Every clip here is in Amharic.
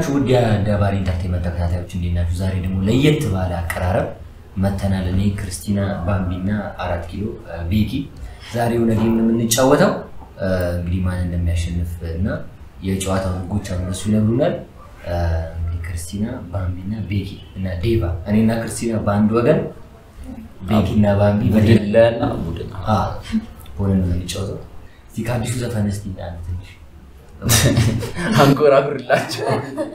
እንደምናችሁ ውድ የዳባሪ ኢንተርቴይንመንት ተከታታዮች እንደናችሁ ዛሬ ደግሞ ለየት ባለ አቀራረብ መተናል እኔ ክርስቲና ባምቢና 4 ኪሎ ቤኪ ዛሬው ነገ የምንጫወተው እንግዲህ ማን እንደሚያሸንፍና የጨዋታው ህጎች አነሱ ይነግሩናል ክርስቲና ባምቢና ቤኪ እና ዴቫ እኔና ክርስቲና ባንድ ወገን ቤኪና ባምቢ በደለና ቡድን ሆነን ነው የሚጫወተው ሲካዲሱ ዘፈነስቲ አንተ ትንሽ አንጎራጉርላቸው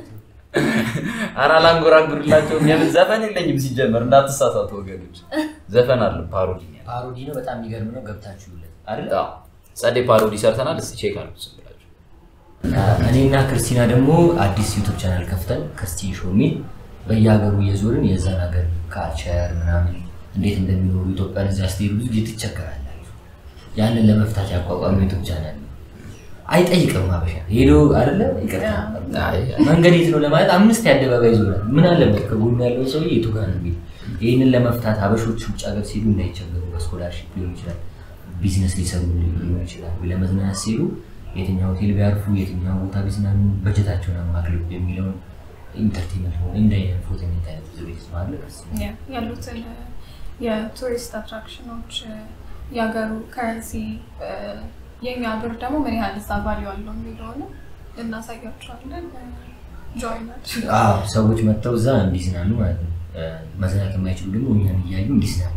አራላ አንጎራጉርላቸው የምን ዘፈን የለኝም ሲጀመር እንዳትሳሳቱ ወገኖች ዘፈን አለ ፓሮዲ ነው በጣም የሚገርም ነው ገብታችሁ ይውላል አይደል ጸዴ ፓሮዲ ሰርተናል እስቲ ቼክ አድርጉት ብላችሁ እኔና ክርስቲና ደግሞ አዲስ ዩቲዩብ ቻናል ከፍተን ክርስቲን ሾሚ በያገሩ የዞርን የዛን ሀገር ካልቸር ምናምን እንዴት እንደሚኖሩ ኢትዮጵያን እዛ ስቴሩ ብዙ ይተቸገራላችሁ ያንን ለመፍታት ያቋቋመው ዩቲዩብ ቻናል አይጠይቅም ማበሻ ሄዶ አይደለ ይቀርታ መንገድ የት ነው ለማለት አምስት ያደባባይ ዞራል ምን አለበት ከጎን ያለው ሰው የቱ ጋር ነው ቢል ይሄንን ለመፍታት አበሾች ውጭ ሀገር ሲሉ እንዳይቸገሩ በስኮላርሺፕ ሊሆን ይችላል ቢዝነስ ሊሰሩ ሊሆን ይችላል ለመዝናናት ሲሉ የትኛው ሆቴል ቢያርፉ የትኛው ቦታ ቢዝናኑ በጀታቸውን አማክለው የሚለው ኢንተርቴይንመንት ነው እንደ ፎቶሜንት አይነት ዝግጅት ማለት ነው ያሉትን የቱሪስት አትራክሽኖች ያገሩ ከረንሲ የኛ ብር ደግሞ ምን ያህል ቫልዩ አለው የሚለውን እናሳያቸዋለን ጆይነር ሰዎች መጥተው እዛ እንዲዝናኑ ማለት ነው መዝናናት የማይችሉ ደግሞ እኛን እያዩ እንዲዝናኑ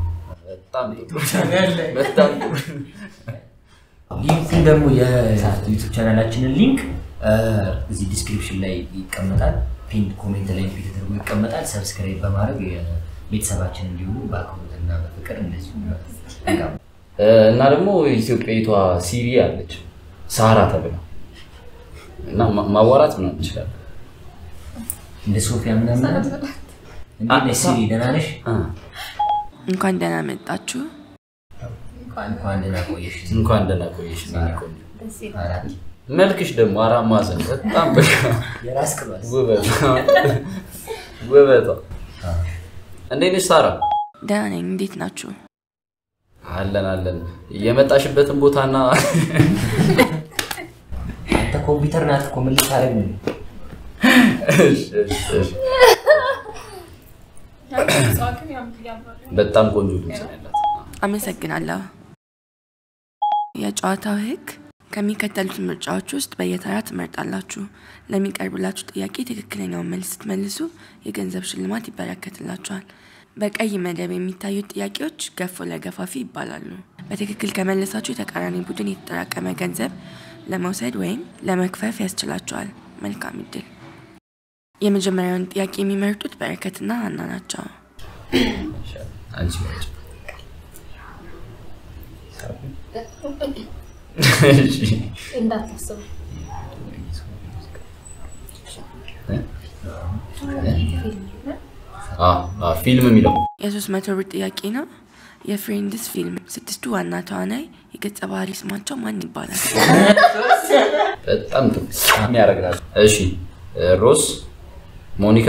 በጣም ሊንኩን ደግሞ የዩቲዩብ ቻናላችንን ሊንክ እዚህ ዲስክሪፕሽን ላይ ይቀመጣል ፒን ኮሜንት ላይ ተደርጎ ይቀመጣል ሰብስክራይብ በማድረግ ቤተሰባችን እንዲሆኑ በአክብሮትና በፍቅር እንደዚህ ነው እና ደግሞ ኢትዮጵያዊቷ ሲሪ አለች ሳራ ተብላ እና ማዋራት ምን ይችላል እንደ ሶፊያ ምናምን እንዴ ሲሪ ደህና ነሽ እንኳን ደህና መጣችሁ እንኳን ደህና ቆየሽ መልክሽ ደግሞ አራት ማዕዘን በጣም በቃ የራስ ክላስ ውበቷ እንዴት ነሽ ሳራ ደህና ነኝ እንዴት ናችሁ አለን የመጣሽበትን ቦታና አንተ ኮምፒውተር ናት ኮምልት አረግ ነው በጣም ቆንጆ ድምጽ ያላት አመሰግናለሁ የጨዋታው ህግ ከሚከተሉት ምርጫዎች ውስጥ በየተራ ትመርጣላችሁ ለሚቀርብላችሁ ጥያቄ ትክክለኛውን መልስ ስትመልሱ የገንዘብ ሽልማት ይበረከትላችኋል በቀይ መደብ የሚታዩት ጥያቄዎች ገፎ ለገፋፊ ይባላሉ በትክክል ከመለሳችሁ ተቃራኒ ቡድን የተጠራቀመ ገንዘብ ለመውሰድ ወይም ለመክፈፍ ያስችላችኋል መልካም እድል የመጀመሪያውን ጥያቄ የሚመርጡት በረከትና አና ናቸው አንቺ እንዳታስቡ ፊልም የሚለው የ300 ብር ጥያቄ ነው የፍሬንድስ ፊልም ስድስቱ ዋና ተዋናይ የገጸ ባህሪ ስማቸው ማን ይባላል በጣም ጥሩ የሚያረጋግጥ እሺ ሮስ ሞኒካ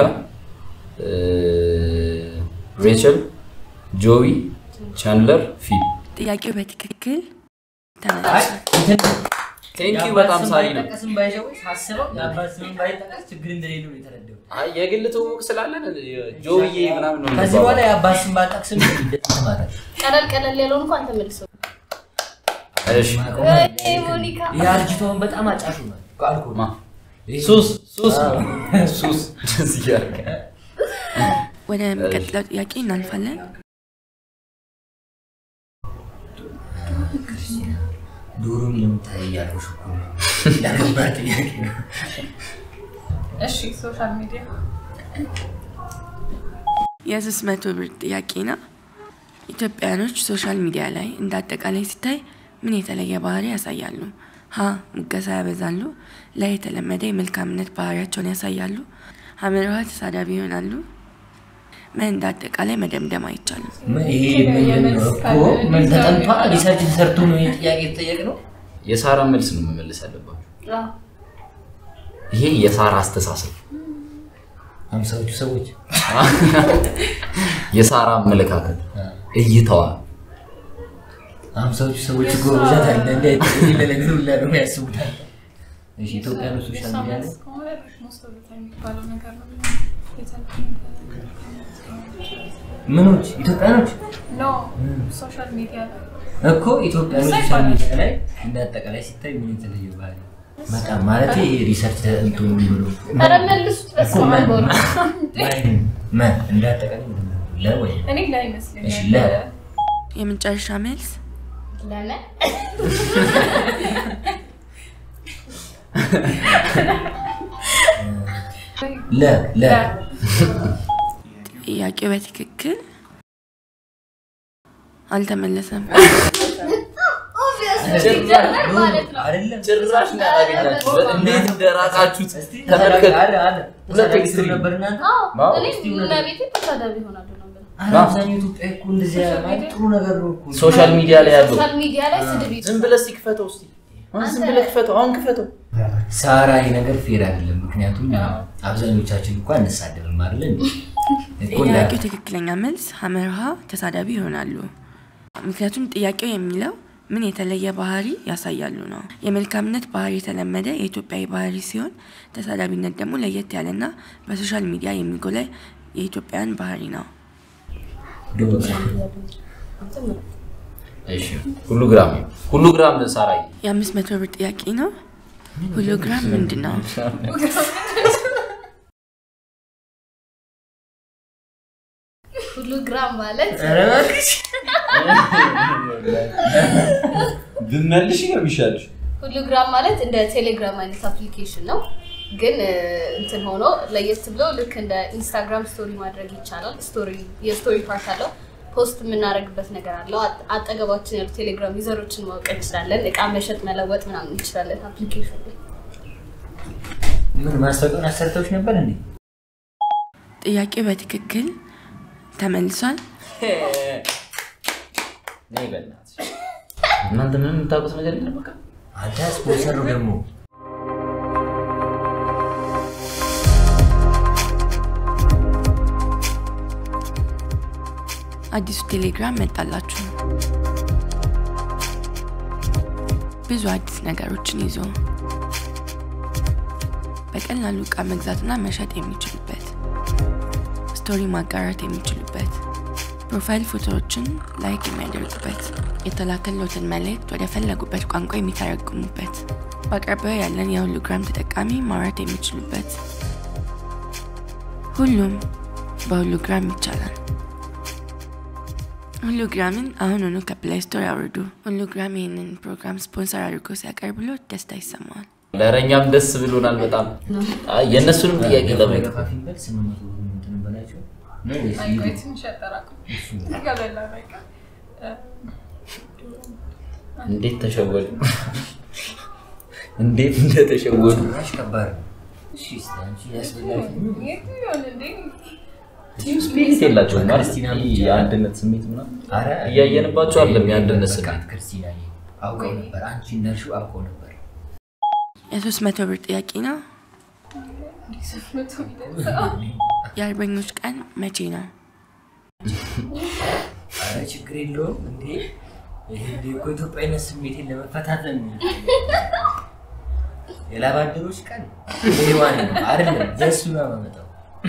ሬቸል ጆዊ ቻንድለር ፊል ጥያቄው በትክክል ተመልሷል ቴንኪው በጣም ሳሪ ነው ተቀስም ባይዘው ሳስበው ያባስም ባይጠቀስ ችግር እንደሌለው ነው የተረዳው የግል ትውውቅ ስላለን ጆዊዬ ምናምን ነው ከዚህ በኋላ ያባስም ባልጠቅስም እንደተማረ ቀለል ያለውን እንኳን ተመልሰው እሺ ሞኒካ ያርጅቶን በጣም አጫሹ ነው ካልኩማ ሱስ ሲያርክ ወደ መቀጠል ጥያቄ እናልፋለን ዶሮም ለምታያለው ሹኩ ያገባት ጥያቄ ነው እሺ ሶሻል ሚዲያ የ300 ብር ጥያቄ ነው ኢትዮጵያኖች ሶሻል ሚዲያ ላይ እንዳጠቃላይ ሲታይ ምን የተለየ ባህሪ ያሳያሉ ሀ ሙገሳ ያበዛሉ ላይ የተለመደ የመልካምነት ባህሪያቸውን ያሳያሉ ሐመራዋ ተሳዳቢ ይሆናሉ ምን እንዳጠቃላይ መደምደም አይቻልም ይሄ ምን ተጠንቷ ሪሰርች ተሰርቶ ነው ጥያቄ ተጠየቀው የሳራ መልስ ነው መመለስ አለባችሁ ይሄ የሳራ አስተሳሰብ 50 ሰዎች የሳራ አመለካከት እይታዋ 50 ሰዎች ጎብዛት አለ እንደ ለነገሩ ለነው ያስቡታል እሺ ኢትዮጵያ ነው ሶሻል ሚዲያ ላይ most of the time የሚባለው ነገር ነው ምኖች ኢትዮጵያኖች ኖ ሶሻል ሚዲያ ላይ እኮ ኢትዮጵያኖች ሶሻል ሚዲያ ላይ እንዳጠቃላይ ሲታይ ምን የተለየ ባህሪ በጣም ማለት ይሄ ሪሰርች ተንትኑ ብሎ አረመልሱት በስማን ቦል ማን እንዳጠቃላይ ለወይ እኔ ላይ መስለኝ እሺ ለ የመጨረሻ መልስ ለነ ለ ጥያቄው በትክክል አልተመለሰም አይደለም ጭራሽ እንዳላገኛችሁ እንዴት እንደራቃችሁት ተመልከቱ ሁለት ኤክስትሪም ነበርና እኔ ለቤቴ ተሳዳቢ ሆናለሁ ነበር አብዛኛው ኢትዮጵያ እኮ እንደዚህ ማለት ጥሩ ነገር ነው እኮ ሶሻል ሚዲያ ላይ ያለው ሶሻል ሚዲያ ላይ ስድብ ዝም ብለህ ሲክፈተው እስቲ ዝም ብለህ ክፈተው አሁን ክፈተው ሳራ ይነገር ፌር አይደለም ምክንያቱም አብዛኞቻችን እንኳን እንሳደብም አይደል እንዴ ጥያቄው ትክክለኛ መልስ ሐመርሃ ተሳዳቢ ይሆናሉ ምክንያቱም ጥያቄው የሚለው ምን የተለየ ባህሪ ያሳያሉ ነው የመልካምነት ባህሪ የተለመደ የኢትዮጵያዊ ባህሪ ሲሆን ተሳዳቢነት ደግሞ ለየት ያለና በሶሻል ሚዲያ የሚጎላ የኢትዮጵያን ባህሪ ነው እሺ ሁሉ ግራም ሳራይ የ500 ብር ጥያቄ ነው ሁሉ ግራም ምንድነው ሁሉ ግራም ማለት ብንመልሽ ነው የሚሻልሽ ሁሉ ግራም ማለት እንደ ቴሌግራም አይነት አፕሊኬሽን ነው ግን እንትን ሆኖ ለየት ብሎ ልክ እንደ ኢንስታግራም ስቶሪ ማድረግ ይቻላል የስቶሪ ፓርት አለው ፖስት የምናደርግበት ነገር አለው አጠገባችን ያሉ ቴሌግራም ዩዘሮችን ማወቅ እንችላለን እቃ መሸጥ መለወጥ ምናምን እንችላለን አፕሊኬሽን ምን ማስተቀን አሰርተውሽ ነበር እንዴ ጥያቄው በትክክል ተመልሷል ነይ በእናትሽ እናንተ ምንም የምታውቁት ነገር የለም በቃ አንተ ስፖንሰር ነው ደግሞ አዲሱ ቴሌግራም መጣላችሁ ብዙ አዲስ ነገሮችን ይዞ በቀላሉ ዕቃ መግዛትና መሸጥ የሚችሉበት ስቶሪ ማጋራት የሚችሉበት ፕሮፋይል ፎቶዎችን ላይክ የሚያደርጉበት የተላከሎትን መልእክት ወደ ፈለጉበት ቋንቋ የሚተረጉሙበት በአቅራቢያው ያለን የሁሉ ግራም ተጠቃሚ ማውራት የሚችሉበት ሁሉም በሁሉ ግራም ይቻላል ሁሉ ግራምን አሁኑኑ ከፕሌይ ስቶር ያወርዱ ሁሉ ግራም ይህንን ፕሮግራም ስፖንሰር አድርጎ ሲያቀርብሎት ደስታ ይሰማዋል ለረኛም ደስ ብሎናል በጣም የነሱንም ጥያቄ ለማይከፋ ከፋፊንበል 800 ብር እንትን በላቸው ነው ወይስ አይቆይትም ሸጠራቁ ይገበላ በቃ እንዴት ተሸወዱ እንዴት እንደተሸወዱ አሽከባሪ እሺ ስታንቺ ያስበላሽ ነው ይሁን እንዴ ቲም ስፒሪት የላቸውም ማለት የአንድነት ስሜት ምናምን እያየንባቸው አይደለም የአንድነት ስሜት ክርስቲና አውቀው ነበር አንቺ ነርሹ አውቀው ነበር የ300 ብር ጥያቄ ነው የአርበኞች ቀን መቼ ነው አረ ችግር የለውም እንዴ ይሄ እኮ ኢትዮጵያዊነት ስሜቴን ለመፈታተን የላባደሮች ቀን ይሄዋን ነው አይደለም የሱ ነው ማመጣው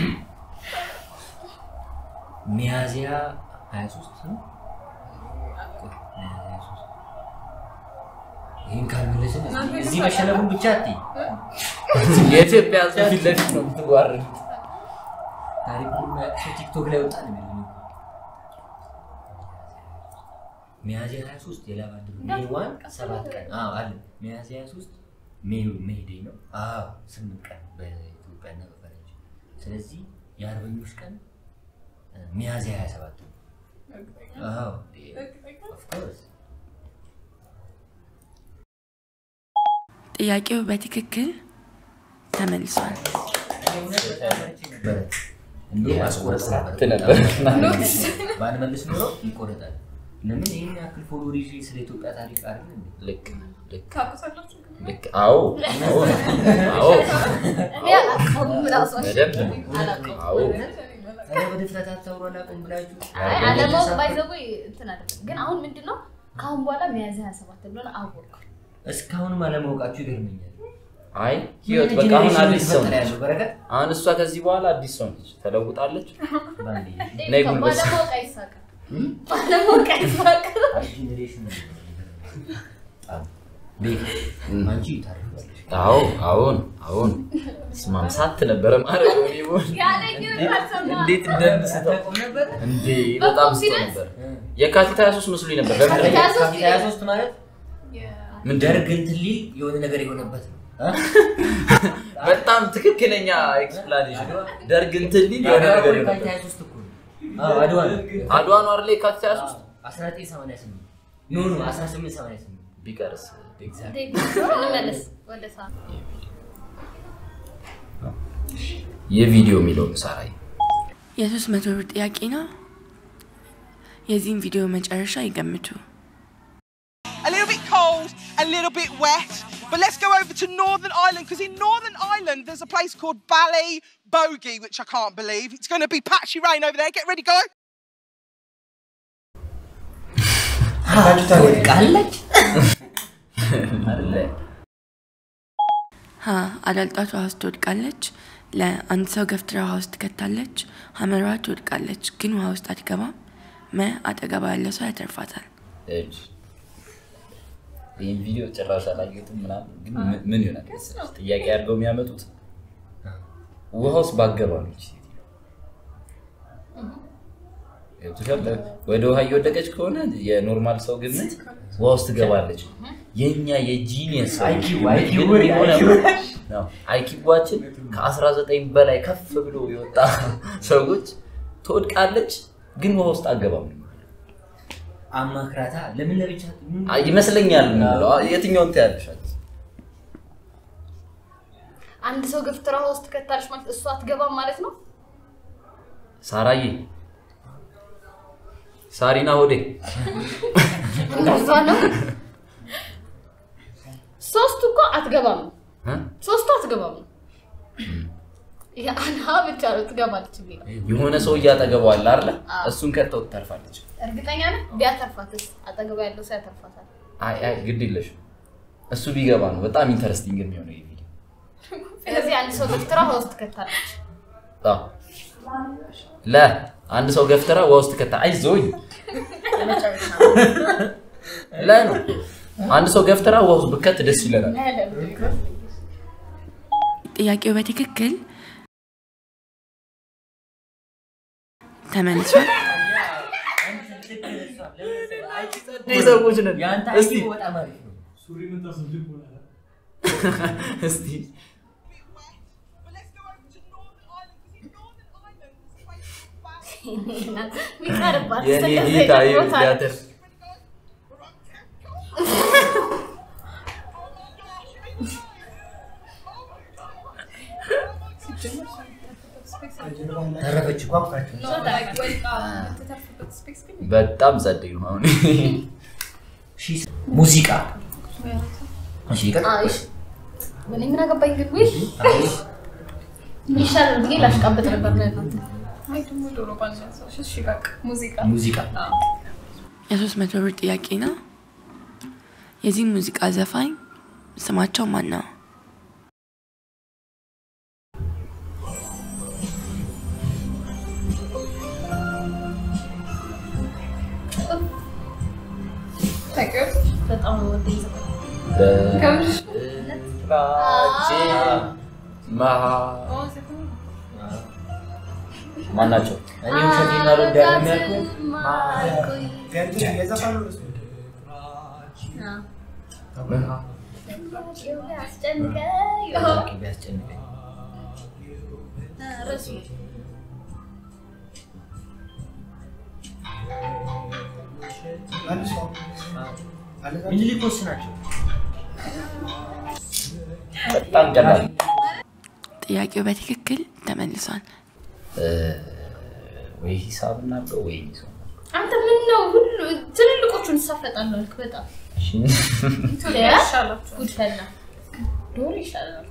ሚያዚያ 23 ነው ይሄን ካልመለስን እዚህ በሸለቡን ብቻ አትይ የኢትዮጵያ ፊት ለፊት ነው ትጓረድ ታሪኩን ቲክቶክ ላይ ወጣ ነው ሚያዚያ 23 የላባደሩ ሜዋን 7 ቀን አለ ሚያዚያ 23 ሜይዴ ነው 8 ቀን በኢትዮጵያና በፈረንጅ ስለዚህ የአርበኞች ቀን ሚያዚያ 27 of course ጥያቄው በትክክል ተመልሷል እንደው ማስቆረጥ ነበር ባንመልስ ኖሮ ይቆረጣል ለምን ይሄን ያክል ፎሎሪሽ ስለ ኢትዮጵያ ታሪክ አይደል ልክ ካቁሳላችሁ ልክ አዎ ያ አላውቅም አዎ በድፍረት አታውሩ አላውቅም ብላችሁ አለማው ባይዘው እንትን አይደለም ግን አሁን ምንድነው ካሁን በኋላ ሚያዝያ 27 ብለን አወቅኩ እስካሁንም አለማውቃችሁ ይገርመኛል አይ ህይወት በቃ አሁን አዲስ ሰው ነች በረከት አሁን እሷ ከዚህ በኋላ አዲስ ሰው ነች ተለውጣለች ባንዲ ነይ ጉልበስ ባለሞት አይሳካ ጄኔሬሽን ቤት አንቺ ታሪፋለሽ አሁን ስማም ሳት ነበር ማለት ነው ይሁን እንዴት እንደምሰጠው ነበር እንዴ በጣም ስቶ ነበር የካቲት 23 መስሎኝ ነበር የካቲት 23 ማለት ምን ደርግ እንትሊ የሆነ ነገር የሆነበት ነው በጣም ትክክለኛ ኤክስፕላኔሽን ደርግ እንትሊ የሆነ ነገር የካቲት 23 እኮ አድዋ ነው አይደል የካቲት 23 1988 ኖ 1888 ቢቀርስ እንመለስ ወደ ሰዓት የቪዲዮ ሚለው ሳራይ የ300 ብር ጥያቄ ነው የዚህን ቪዲዮ መጨረሻ ይገምቱ A little bit cold, a little bit wet, but let's go over to Northern Ireland because in Northern Ireland there's a place called Ballybogey, which I can't believe. It's going to be patchy rain over there. Get ready, go. ትወድቃለች አዳልጣቷ ውስጥ ትወድቃለች ለአንድ ሰው ገፍትራ ውሃ ውስጥ ትከታለች ሐመሯ ትወድቃለች ግን ውሃ ውስጥ አትገባም አጠገባ ያለ ሰው ያተርፋታል እጅ ይሄን ቪዲዮ ጭራሽ አላየሁትም ምናምን ግን ምን ይሆናል ጥያቄ አድርገው የሚያመጡት ውሃ ውስጥ ባገባለች ወደ ውሃ እየወደቀች ከሆነ የኖርማል ሰው ግምት ውሃ ውስጥ ትገባለች የኛ የጂኒየስ አይኪዋችን ከ19 በላይ ከፍ ብሎ ይወጣ ሰዎች ትወድቃለች ግን ውሃ ውስጥ አገባም አማክራታ ለምን ለብቻ ይመስለኛል ነው የትኛው እንታያለሽ አንድ ሰው ገፍትራ ውስጥ ከታለች ማለት እሷ አትገባም ማለት ነው ሳራዬ ሳሪና ሆዴ እንደዛ ነው ሶስቱ እኮ አትገባም ሶስቱ አትገባም ያና ብቻ ነው ትገባለች ቢለው የሆነ ሰው ያጠገበው አለ አይደል እሱን ከተው ተርፋለች እርግጠኛ ነህ ቢያተርፋትስ አጠገባ ያለው ሰው ያተርፋታል አይ ግድ ይለሽ እሱ ቢገባ ነው በጣም ኢንተረስቲንግ የሚሆነው ይሄ ቪዲዮ ስለዚህ አንድ ሰው ገፍትራ ውስጥ ከታለች አንድ ሰው ገፍትራ ውስጥ ከታ አይዞኝ ነው አንድ ሰው ገፍትራ ውስጥ ብከት ደስ ይለናል ጥያቄው በትክክል ተመልሷል ሰዎች ነን እስቲ በጣም አሪፍ ነው ሱሪ ምን ታስብልኝ ሆናላ እስቲ But let's go over to Northern Ireland because in Northern Ireland there's a place called Ballybogey. ሚቀርባት የኔ ጌታ ይያተር ተረፈች ቋቋቸው በጣም ጸደይ ነው አሁን ሙዚቃ እሺ አይሽ ምን አገባኝ ግን ወይ ይሻላል ብዬ ላሽቃበጥ ነበር ለእናንተ አይ ደግሞ ዶሮ ባንሰው እሺ በቃ ሙዚቃ የ300 ብር ጥያቄ ነው የዚህ ሙዚቃ ዘፋኝ ስማቸው ማን ነው ታውቂው በጣም ነው ወደኝ ከምሽ ማናቸው እኔ ውሸቴን አልወዳለም ያልኩት ቢያስጨንቀኝ ረሱ ሚኒሊኮስ ናቸው በጣም ቀላል ጥያቄው በትክክል ተመልሷል ወይ ሂሳብ እናድርገው ወይ ነው አንተ ምን ነው ሁሉ ትልልቆቹን ተሳፈጣለህ ልክ በጣም ይሻላችሁ ጉድፈላ ዶር ይሻላል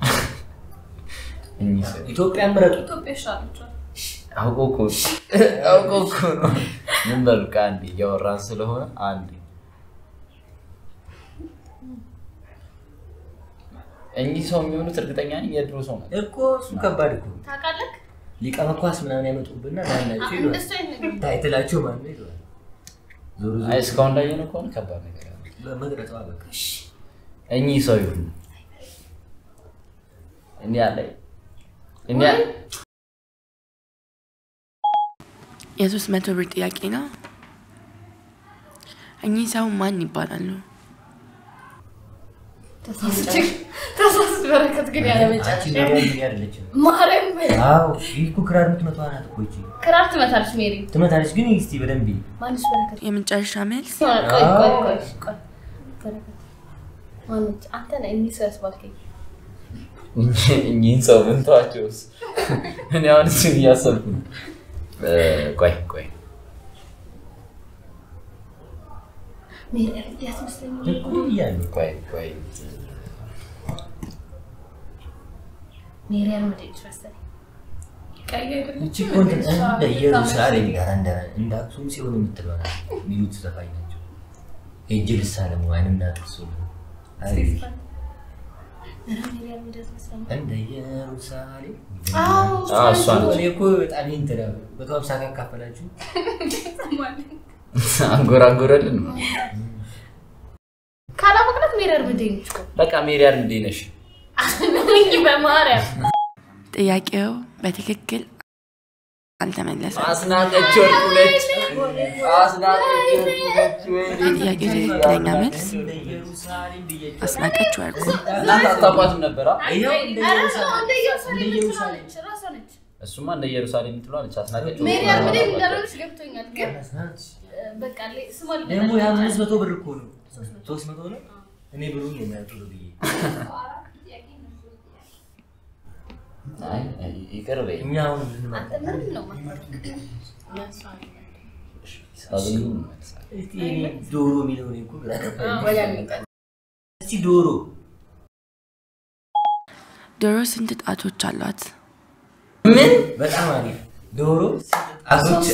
ኢትዮጵያ ምረጡ ኢትዮጵያ ይሻላችሁ አውቆኮ ነው ምን በልካ አንዴ ያወራን ስለሆነ አንዴ እኚህ ሰው የሚሆኑት እርግጠኛ ነኝ የድሮ ሰው ነው እኮ እሱ ከባድ እኮ ታውቃለህ ሊቀ መኳስ ምናምን ያመጡብና ዳናቸው ይሏል ታይትላቸው ማን ነው ይሏል ዞሮ አይ እስካሁን እንዳየነው ከሆነ ከባድ ነገር ነው በመግለጫው አበቃ እኚህ ሰው ይሁን እኔ የ300 ብር ጥያቄ ነው እኚህ ሰው ማን ይባላሉ ተሳስት በረከት ግን ያለ መጫጭ ማረም አው ይኩ ክራር ምትመጣው ናት እኮ እቺ ክራር ትመታለች ሜሪ ትመታለች ግን እስቲ በደንብ ማንስ በረከት የመጨረሻ መልስ ቆይ በረከት ማንስ አንተ ነህ እንይሰስ ባልከኝ እኚህን ሰው ምን ተዋቸውስ እኔ አሁን እሱን እያሰብኩ ነው ቆይ ሜሪ ያስመስለኝ እኮ ይያል ቆይ ሜሪ አልመደች መሰለኝ ቀይ አይደለም እቺ ኮንት እንደ ኢየሩሳሌም ጋር እንደ አክሱም ሲሆን የምትለው ሚሉት ዘፋኝ ናቸው እጅል ሳለም ወይንም ዳጥሱ አይ ሜሪ አልመደች መሰለኝ እንደ ኢየሩሳሌም እሷ ነው እኔ እኮ በጣም እንተራ በተዋብሳ ካካፈላችሁ አንጎራጎረልን ካላ መቅረት ሜሪ አልመደች እኮ በቃ ሜሪ አልመደነሽ ነኝ በማርያም ጥያቄው በትክክል አልተመለሰም አስናቀች ወርቁለች የጥያቄው ትክክለኛ መልስ አስናቀች ወርቁ አታቋትም ነበር ራሷነች እሱማ እንደ ኢየሩሳሌም ትሏለች አስናቀች ሜሪ አልመደች እንደረሽ ገብቶኛል ግን በቃ ስሞል ደግሞ ያ 500 ብር እኮ ነው 300 ነው እኔ ብሩን ነው የሚያጡሉ ብዬ አይ ይቀርበኝ እኛ አሁን ምን ማለት ምንም ነው ማለት እስቲ ዶሮ ሚሊዮን እኮ ግራ ገባኝ እስቲ ዶሮ ስንት ጣቶች አሏት ምን በጣም አሪፍ ዶሮ ጣቶች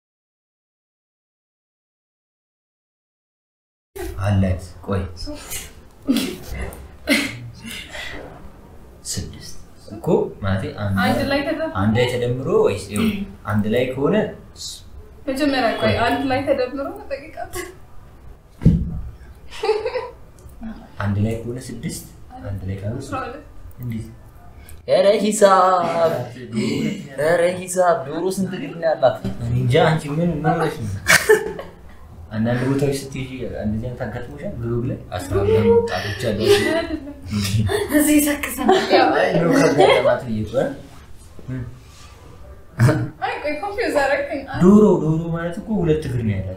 አላት ቆይ 6 እኮ ማለቴ አንድ ላይ ተደምሮ ወይስ አንድ ላይ ከሆነ መጀመሪያ ቆይ አንድ ላይ ተደምሮ ተጠቂቃት አንድ ላይ ከሆነ 6 አንድ ላይ ከሆነ 12 እንዴት ኧረ ሂሳብ ዶሮ ስንት ግድ ነው ያላት እንጃ አንቺ ምን ሆነሽ ነው አንዳንድ ቦታዎች ስትሄጂ እንደዚህ አይነት አጋጥሞሻል ብሎግ ላይ 12 ጣቶች አሉ እዚህ ሰክሰና አይ ነው ከጋጠማት ይይቷል አይ ቆይ ኮንፊውዝ አረከኝ ዶሮ ማለት እኮ ሁለት እግር ነው ያላት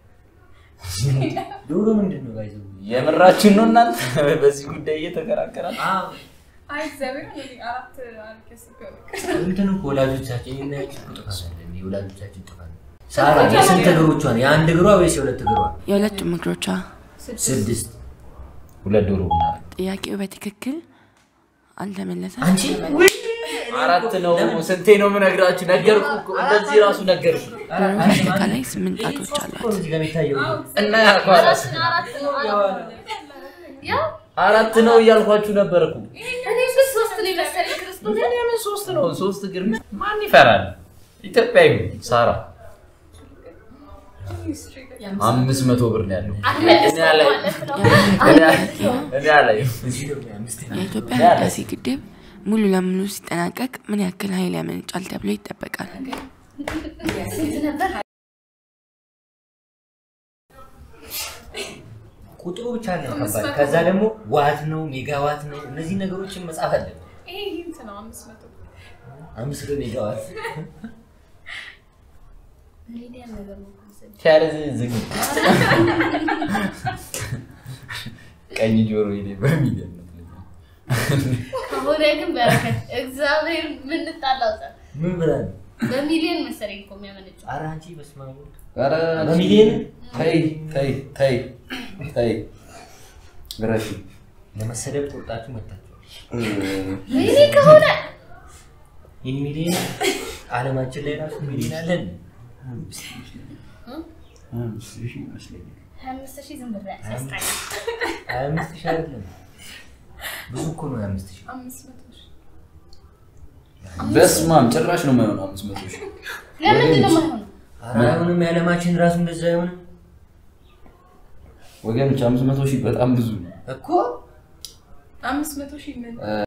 ዶሮ ምንድነው ጋይዘው የምራችን ነው እናንተ በዚህ ጉዳይ እየተከራከራችሁ አይ እግዚአብሔር ነው አራት አልከስከው እንትን እኮ ወላጆቻችን እናያችሁ ቁጥጥር አለ የወላጆቻችን ጥፋት ሳራ የስንት እግሮቿን የአንድ እግሯ ወይስ የሁለት እግሯ የሁለቱም እግሮቿ 6 ሁለት ዶሮ ነው ጥያቄው በትክክል አልተመለሰም አንቺ አራት ነው ስንቴ ነው ምነግራችሁ ነገርኩ እንደዚህ ራሱ ነገርኩ አጠቃላይ 8 ጣቶች አሏት እዚህ ጋር የሚታየው እና ያቋራስ አራት ነው እያልኳችሁ ነበርኩ እኔ 3 ነው መሰለኝ ክርስቶስ እኔ ምን 3 ነው 3 እግር ማን ይፈራል ኢትዮጵያዊ ሳራ 500 ብር ነው ያለው እኔ አላይ የኢትዮጵያ ህዳሴ ግድብ ሙሉ ለሙሉ ሲጠናቀቅ ምን ያክል ኃይል ያመነጫል ተብሎ ይጠበቃል ቁጥሩ ብቻ ነው ከባድ ከዛ ደግሞ ዋት ነው ሜጋዋት ነው እነዚህ ነገሮችን መጻፍ አለ ይሄ ሂንት ነው 500 ሜጋዋት ሚሊዮን ነገር ነው ቻርዝ ዝግ ቀኝ ጆሮ ይሄ በሚሊዮን ነው ከሆነ ግን በረከት እግዚአብሔር ምን ተጣላው ምን ብለን በሚሊዮን መሰለኝ እኮ የሚያመነጨው ኧረ አንቺ በስማሙ ኧረ በሚሊዮን ተይ ግራፊ ለመሰደብ ቁርጣችሁ መጣችሁ ወይኔ ከሆነ ይሄ ሚሊዮን ዓለማችን ላይ ራሱ ሚሊዮን አለን 50,000 ዝም ብለህ ያስጣኝ 25,000 አይደለም ብዙ እኮ ነው 5000 500 ሺህ በስማም ጭራሽ ነው የማይሆነው 500 ሺህ ለምንድን ነው የማይሆነው? አራውንም ያለማችን ራሱ እንደዛ አይሆንም ወገኖች 500 ሺህ በጣም ብዙ ነው እኮ 500 ሺህ ምን